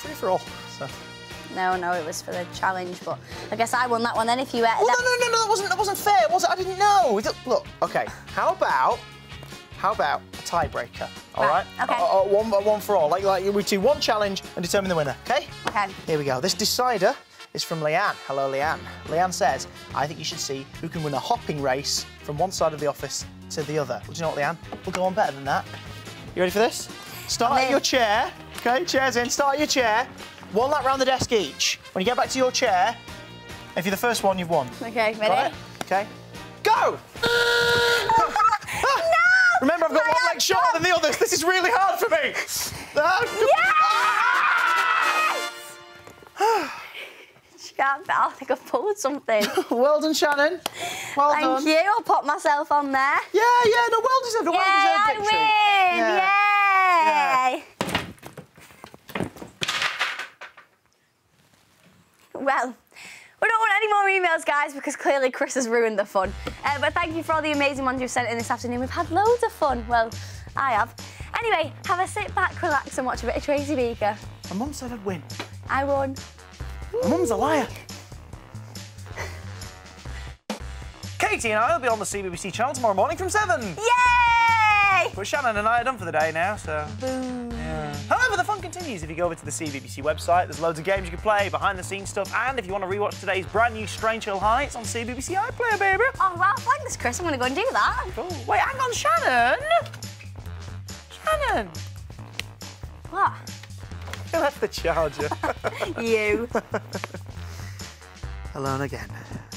free for all. So. No, it was for the challenge, but I guess I won that one then if you... Well, no, that wasn't fair, was it? I didn't know. Look, OK, how about a tiebreaker, all right? OK. One for all, like we do one challenge and determine the winner, OK? OK. Here we go. This decider is from Leanne. Hello, Leanne. Leanne says, I think you should see who can win a hopping race from one side of the office to the other. Well, do you know what, Leanne? We'll go on better than that. You ready for this? Start at your chair. OK, chair's in. Start at your chair. One lap round the desk each. When you get back to your chair, if you're the first one, you've won. OK, ready? Right? OK. Go! No! Remember, I've got one leg shorter than the others. This is really hard for me. Yes! I think I've pulled something. Well done, Shannon. Well done. Thank you. I'll pop myself on there. Yeah, no, well deserved. Well deserved victory. Yay! Well, we don't want any more emails, guys, because clearly Chris has ruined the fun. But thank you for all the amazing ones you've sent in this afternoon. We've had loads of fun. Well, I have. Anyway, have a sit back, relax and watch a bit of Tracy Beaker. My mum said I'd win. I won. My mum's a liar. Katie and I will be on the CBBC channel tomorrow morning from 7. Yay! But Shannon and I are done for the day now, so... Boo. Yeah. However, the fun continues if you go over to the CBBC website. There's loads of games you can play, behind-the-scenes stuff, and if you want to rewatch today's brand new Strange Hill High, it's on CBBC iPlayer, baby. Oh, wow, thanks, Chris. I'm going to go and do that. Cool. Wait, hang on, Shannon! Shannon! What? You left the charger. You. Alone again.